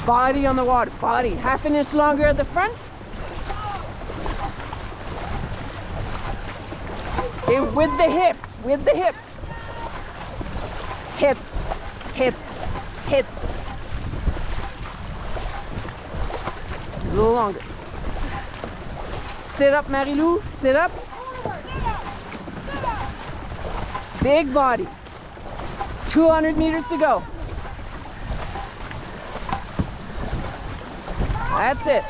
Body on the water, body. Half an inch longer at the front. Okay, with the hips, with the hips. Hip, hip, hip. A little longer. Sit up, Marie-Lou, sit up. Big bodies. 200 meters to go. That's it.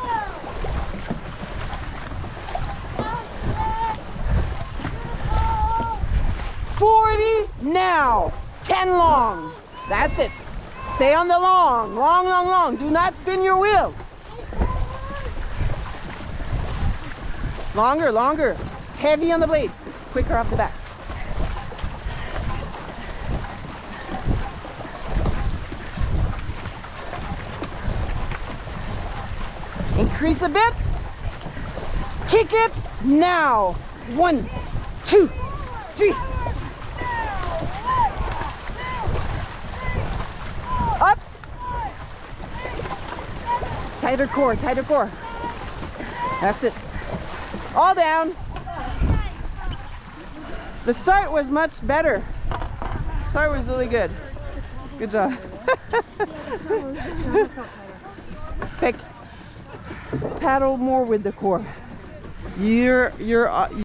40 now. 10 long. That's it. Stay on the long. Long, long, long. Do not spin your wheels. Longer, longer. Heavy on the blade. Quicker off the back. Increase a bit. Kick it now. 1, 2, 3. Up. Tighter core, tighter core. That's it. All down. The start was much better. Start was really good. Good job. Pick. Paddle more with the core. You're